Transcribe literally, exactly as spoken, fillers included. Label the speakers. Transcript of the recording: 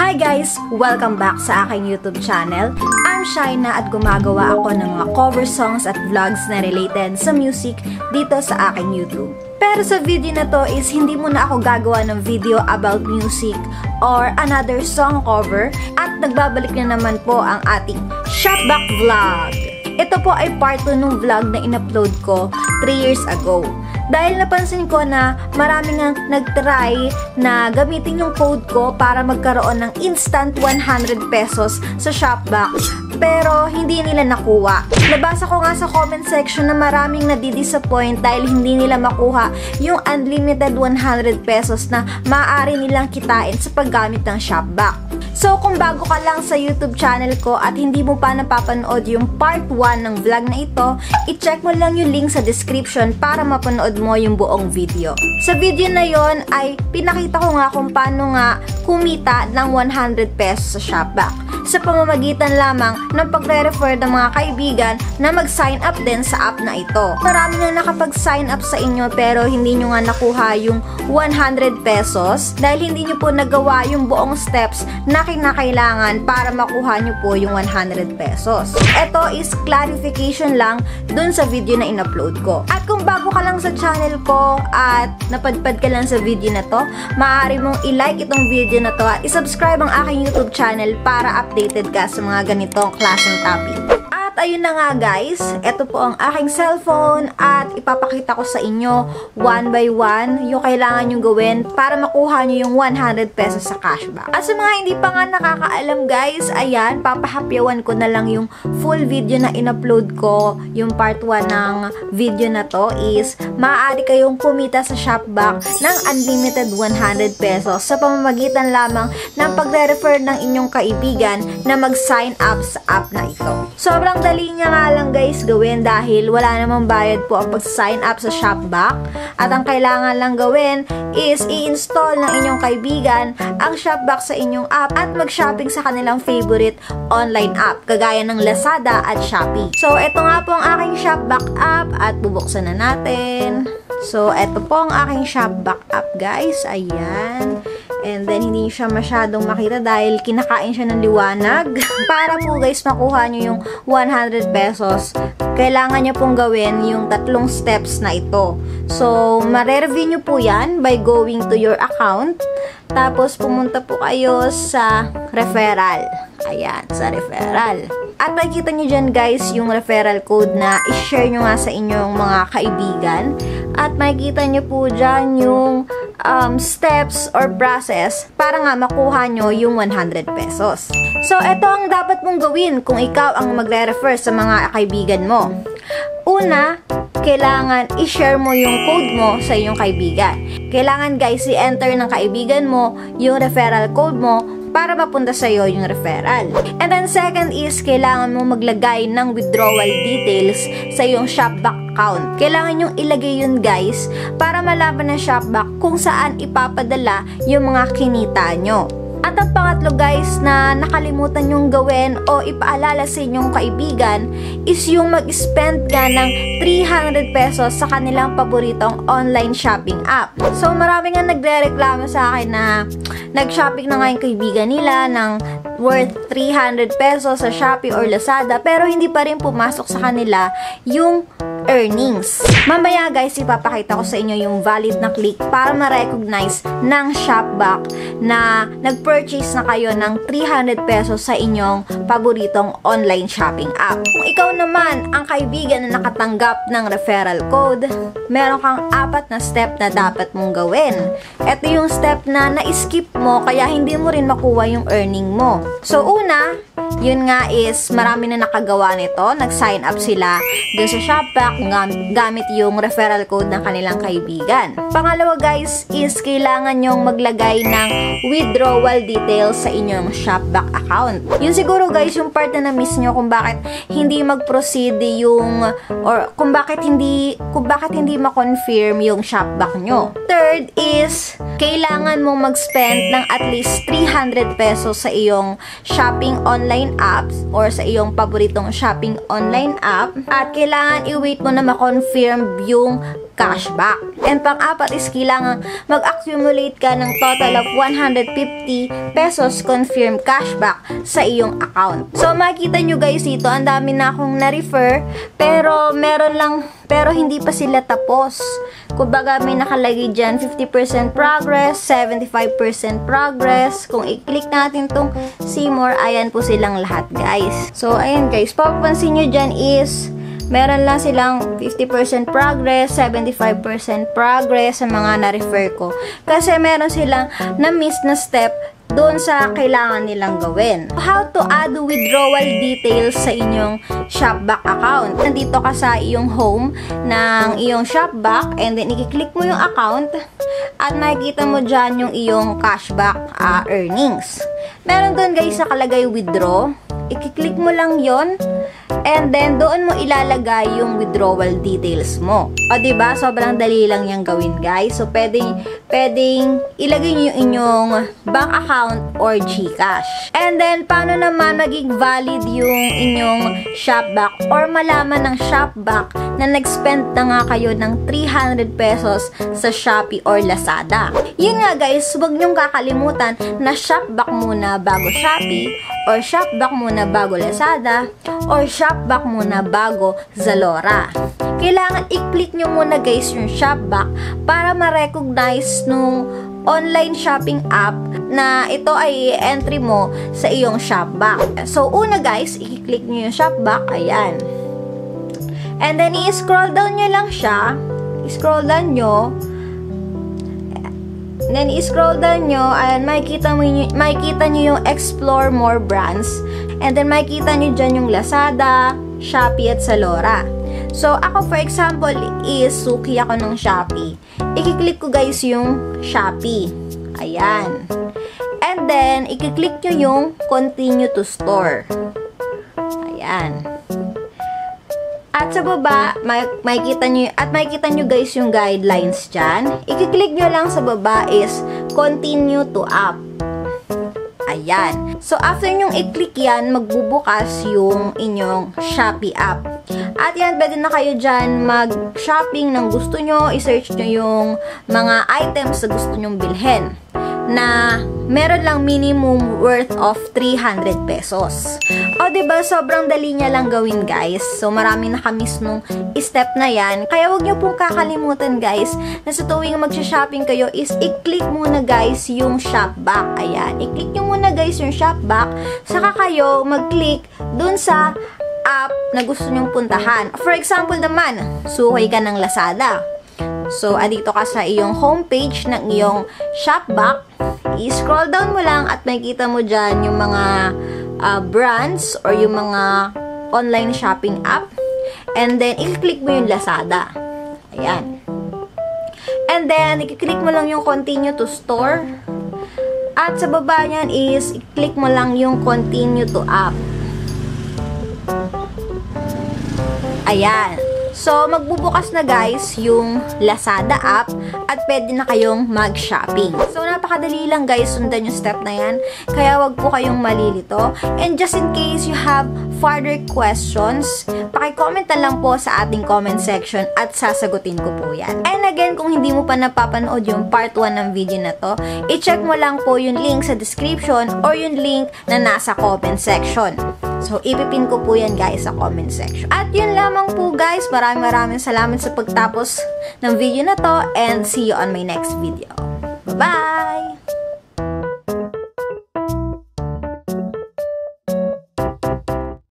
Speaker 1: Hi guys! Welcome back sa aking YouTube channel. I'm Shaina at gumagawa ako ng mga cover songs at vlogs na related sa music dito sa aking YouTube. Pero sa video na to is hindi muna ako gagawa ng video about music or another song cover at nagbabalik na naman po ang ating Shopback Vlog. Ito po ay part two ng vlog na in-upload ko three years ago. Dahil napansin ko na marami nga nag-try na gamitin yung code ko para magkaroon ng instant one hundred pesos sa Shopback. Pero hindi nila nakuha. Nabasa ko nga sa comment section na maraming nadidisappoint dahil hindi nila makuha yung unlimited one hundred pesos na maaari nilang kitain sa paggamit ng Shopback. So kung bago ka lang sa YouTube channel ko at hindi mo pa napapanood yung part one ng vlog na ito, i-check mo lang yung link sa description para mapanood mo yung buong video. Sa video na yon ay pinakita ko nga kung paano nga kumita ng one hundred pesos sa Shopback sa pamamagitan lamang ng pagre-refer ng mga kaibigan na mag-sign up din sa app na ito. Marami nga nakapag-sign up sa inyo pero hindi nyo nga nakuha yung one hundred pesos dahil hindi nyo po nagawa yung buong steps na kinakailangan para makuha nyo po yung one hundred pesos. Ito is clarification lang dun sa video na in-upload ko. At kung bago ka lang sa channel ko at napadpad ka lang sa video na to, maaari mong i-like itong video na to at i-subscribe ang aking YouTube channel para updated ka sa mga ganitong klaseng topic. At ayun na nga guys, ito po ang aking cellphone at ipapakita ko sa inyo one by one yung kailangan nyo gawin para makuha nyo yung one hundred pesos sa cashback. At sa mga hindi pa nga nakakaalam guys, ayan, papahapyawan ko na lang yung full video na in-upload ko. Yung part one ng video na to is maaari kayong kumita sa Shopback ng unlimited one hundred pesos sa pamamagitan lamang ng pagre-refer ng inyong kaibigan na mag-sign up sa app na ito. Sobrang dali niya nga lang guys gawin dahil wala namang bayad po ang pag-sign up sa Shopback at ang kailangan lang gawin is i-install ng inyong kaibigan ang Shopback sa inyong app at mag-shopping sa kanilang favorite online app kagaya ng Lazada at Shopee. So ito nga po ang aking Shopback app at bubuksan na natin. So ito po ang aking Shopback app guys, ayan. And then, hindi siya masyadong makita dahil kinakain siya ng liwanag. Para po guys, makuha nyo yung one hundred pesos, kailangan nyo pong gawin yung tatlong steps na ito. So, mare-review nyo po yan by going to your account. Tapos, pumunta po kayo sa referral. Ayan, sa referral. At makikita nyo dyan guys, yung referral code na i-share nyo nga sa inyong mga kaibigan. At makikita nyo po dyan yung um, steps or process para nga makuha nyo yung one hundred pesos. So, ito ang dapat mong gawin kung ikaw ang magre-refer sa mga kaibigan mo. Una, kailangan i-share mo yung code mo sa iyong kaibigan. Kailangan guys, i-enter ng kaibigan mo yung referral code mo para mapunta sa iyo yung referral. And then second is, kailangan mo maglagay ng withdrawal details sa iyong Shopback account. Kailangan yung ilagay yun guys para malaman ng Shopback kung saan ipapadala yung mga kinita nyo. At ang pangatlo guys na nakalimutan yung gawin o ipaalala sa inyong kaibigan is yung mag-spend ka ng three hundred pesos sa kanilang paboritong online shopping app. So marami nga nagre-reklamo sa akin na nag-shopping na nga yung kaibigan nila ng worth three hundred pesos sa Shopee or Lazada pero hindi pa rin pumasok sa kanila yung earnings. Mamaya guys, ipapakita ko sa inyo yung valid na click para ma-recognize ng Shopback na nag-purchase na kayo ng three hundred pesos sa inyong paboritong online shopping app. Kung ikaw naman ang kaibigan na nakatanggap ng referral code, meron kang apat na step na dapat mong gawin. Ito yung step na na-skip mo kaya hindi mo rin makuha yung earning mo. So una, yun nga is marami na nakagawa nito, nag-sign up sila dun sa Shopback gamit yung referral code ng kanilang kaibigan. Pangalawa guys is kailangan nyong maglagay ng withdrawal details sa inyong Shopback account. Yun siguro guys yung part na na-miss nyo kung bakit hindi mag-proceed yung or kung bakit hindi kung bakit hindi ma-confirm yung Shopback nyo. Third is kailangan mong mag-spend ng at least three hundred pesos sa iyong shopping online apps or sa iyong paboritong shopping online app at kailangan i-wait mo na ma-confirm yung cashback. And pang-apat is kailangan mag-accumulate ka ng total of one hundred fifty pesos confirm cashback sa iyong account. So, makikita nyo guys dito, ang dami na akong na-refer, pero meron lang, pero hindi pa sila tapos. Kumbaga, may nakalagay dyan, fifty percent progress, seventy-five percent progress. Kung i-click natin tong see more, ayan po silang lahat guys. So, ayan guys, papapansin nyo dyan is, meron lang silang fifty percent progress, seventy-five percent progress sa mga na-refer ko. Kasi meron silang na-miss na step doon sa kailangan nilang gawin. How to add withdrawal details sa inyong Shopback account. Nandito ka sa iyong home ng iyong Shopback and then i-click mo yung account at makikita mo dyan yung iyong cashback uh, earnings. Meron doon guys nakalagay withdraw. I-click mo lang yon and then doon mo ilalagay yung withdrawal details mo. O diba, sobrang dali lang yung gawin guys. So pwedeng, pwedeng ilagay nyo yung inyong bank account or GCash. And then paano naman maging valid yung inyong Shopback or malaman ng Shopback na nag-spend na nga kayo ng three hundred pesos sa Shopee or Lazada. Yun nga guys, huwag nyong kakalimutan na Shopback muna bago Shopee or Shopback muna bago Lazada or Shopback muna bago Zalora. Kailangan i-click nyo muna guys yung Shopback para ma-recognize nung online shopping app na ito ay entry mo sa iyong Shopback. So, una guys, i-click nyo yung Shopback. Ayan. And then, i-scroll down nyo lang siya. I-scroll down nyo. Then, i-scroll down nyo. Ayan, makikita, mo y- makikita nyo yung Explore More Brands. And then, makikita nyo dyan yung Lazada, Shopee, at Zalora. So, ako for example is suki ako ng Shopee. I-click ko guys yung Shopee. Ayan. And then, i-click nyo yung Continue to Store. Ayan. At sa baba, may, makikita nyo, at makikita nyo guys yung guidelines dyan. I-click nyo lang sa baba is Continue to App. Ayan. So, after nyong i-click yan, magbubukas yung inyong Shopee app. At yan, pwede na kayo dyan mag-shopping ng gusto nyo. I-search nyo yung mga items na gusto nyong bilhin na meron lang minimum worth of three hundred pesos. O diba, sobrang dali niya lang gawin guys. So marami nakamiss nung step na yan. Kaya wag niyo pong kakalimutan guys na sa tuwing magsha-shopping kayo is i-click muna guys yung Shopback. Ayan, i-click nyo muna guys yung Shopback. Saka kayo mag-click dun sa app na gusto nyong puntahan. For example naman, suki ka ng Lazada. So, andito ka sa iyong homepage ng iyong Shopback. I-scroll down mo lang at makikita mo dyan yung mga uh, brands or yung mga online shopping app. And then, i-click mo yung Lazada. Ayan. And then, i-click mo lang yung Continue to Store. At sa baba niyan is, i-click mo lang yung Continue to App. Ayan. So, magbubukas na guys yung Lazada app at pwede na kayong mag-shopping. So, napakadali lang guys, sundan yung step na yan. Kaya wag po kayong malilito. And just in case you have further questions, paki-comment na lang po sa ating comment section at sasagutin ko po yan. And again, kung hindi mo pa napapanood yung part one ng video na to, i-check mo lang po yung link sa description or yung link na nasa comment section. So, ipipin ko po yan guys sa comment section. At yun lamang po guys. Maraming maraming salamat sa pagtapos ng video na to and see you on my next video. Bye-bye!